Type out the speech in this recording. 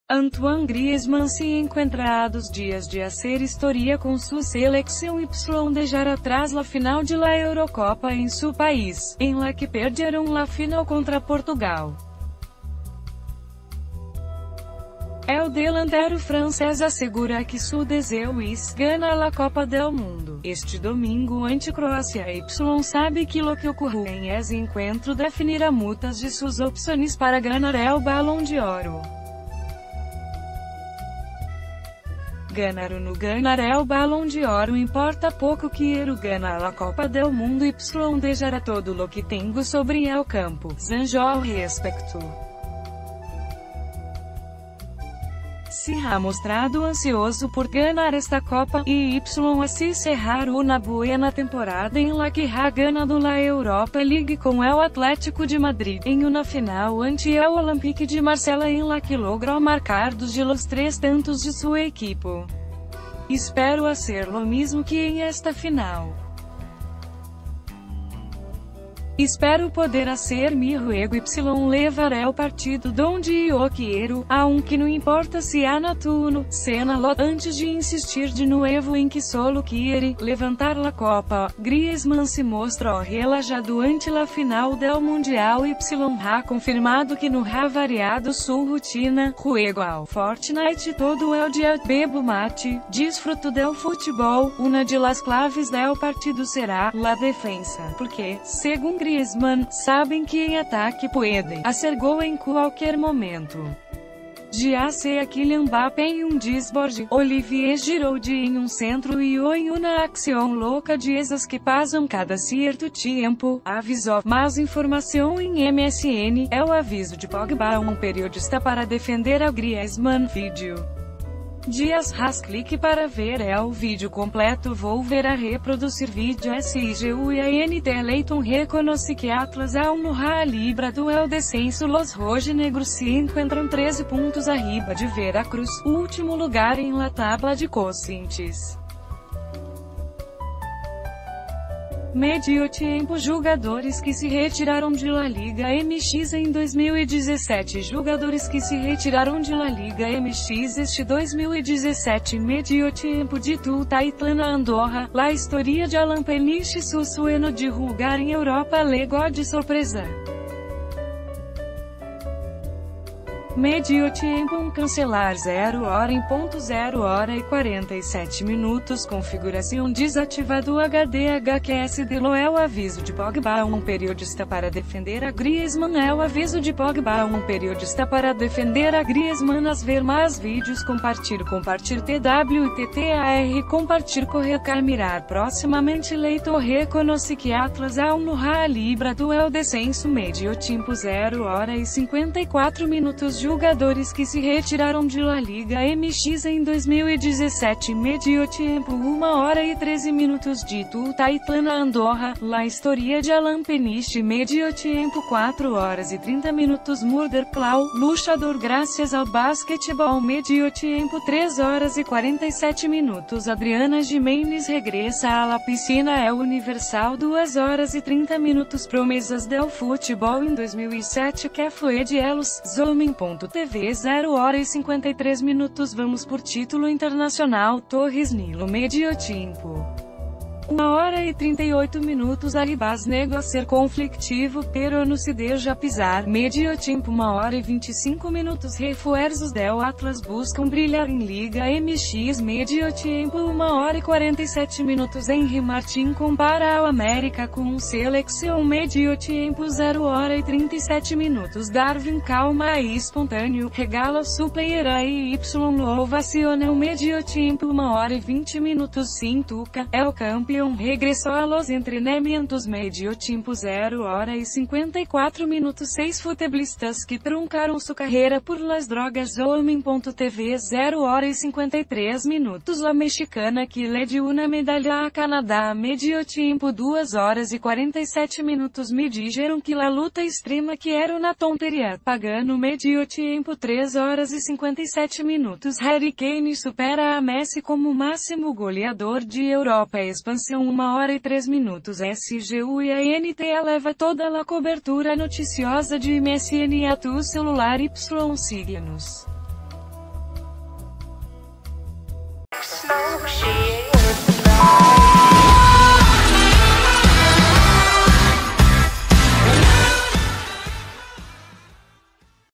Antoine Griezmann se encuentra há 2 dias de hacer historia con su selección y dejar atrás la final de la Eurocopa en su país, en la que perdieron la final contra Portugal. El delantero francés assegura que su deseo es ganar la Copa del Mundo. Este domingo ante Croácia sabe que lo que ocurre en ese encuentro definirá muchas de sus opciones para ganar el Balón de Oro. Ganar ou não ganar el Balão de Oro importa pouco, quiero ganar la Copa del Mundo y dejará todo lo que tengo sobre el campo, zanjou al respecto. Se ha mostrado ansioso por ganar esta Copa, y así cerrar una buena temporada en la que ha ganado la Europa League con el Atlético de Madrid, en una final ante el Olympique de Marsella en la que logró marcar 2 de los 3 tantos de su equipo. Espero hacer lo mismo que en esta final. Espero poder hacer mi juego y levar el partido donde yo quiero, aunque no importa si ha natuno, cena lot, antes de insistir de nuevo en que solo quiere levantar la Copa. Griezmann se mostró relajado ante la final del Mundial y ha confirmado que no ha variado su rutina, juego al Fortnite todo el día, bebo mate, disfruto del futebol, una de las claves del partido será la defensa, porque, según Griezmann, sabem que em ataque podem hacer gol em qualquer momento. Já sea Kylian Mbappé em desborde, Olivier Giroud em centro e ou em uma acção louca de esas que passam cada certo tempo, avisou. Mais informação em MSN, é o aviso de Pogba, periodista para defender a Griezmann. Vídeo. Dias Has clique para ver el vídeo completo. Volver a reproduzir vídeo SIGUIANT Leighton reconoce que Atlas aún no ha librado el descenso. Los rojinegros se encuentran 13 pontos arriba de Veracruz, último lugar em la tabla de coeficientes. Medio tempo. Jogadores que se retiraram de La Liga MX em 2017. Jogadores que se retiraram de La Liga MX este 2017. Medio tempo de Tutatlana Andorra. La historia de Alan Peniche su sueño de jugar em Europa League de surpresa. Medio tempo. Cancelar 0 hora em ponto 0 hora e 47 minutos. Configuração desativado HDHQS de Loel. Aviso de Pogba, periodista para defender a Griezmann. El aviso de Pogba, periodista para defender a Griezmann. As ver mais vídeos. Compartilhar TWTTAR. Compartilhar correr mirar. Proximamente Leitor reconoce que Atlas aún no ha librado el descenso. Medio tempo 0 hora e 54 minutos. Jogadores que se retiraram de La Liga MX em 2017. Medio tempo 1 hora e 13 minutos de Tutatlana Andorra. La historia de Alan Peniche. Medio tempo 4 horas e 30 minutos. Murder Clau, luchador graças ao basquetebol. Medio tempo 3 horas e 47 minutos. Adriana Jimenez regressa à la piscina El Universal 2 horas e 30 minutos. Promessas del futebol em 2007 que foi de Elos, Zoom.tv 0 hora e 53 minutos. Vamos por título internacional. Torres Nilo. Medio tempo 1 hora e 38 minutos. Arribas nega ser conflictivo, pero no se deja pisar. Medio tempo 1 hora e 25 minutos. Refuerzos del Atlas buscam brilhar em Liga MX. Medio tempo 1 hora e 47 minutos. Henry Martin compara ao América com selecção. Medio tempo 0 hora e 37 minutos. Darwin calma e espontâneo, regala su player e no ovaciona. Medio tempo 1 hora e 20 minutos. Sintuca, el campeão. Regressou a los entrenamientos. Medio tempo 0 hora e 54 minutos. 6 futebolistas que truncaram sua carreira por las drogas. Homem.tv 0 hora e 53 minutos. La mexicana que le dio una medalha a Canadá. Medio tempo 2 horas e 47 minutos. Me dijeron que la luta extrema que era una tonteria. Pagano. Medio tempo 3 horas e 57 minutos. Harry Kane supera a Messi como máximo goleador de Europa. Expansão 1 hora e 3 minutos. SGUIANT eleva toda a cobertura noticiosa de MSN a tu celular. Siga-nos.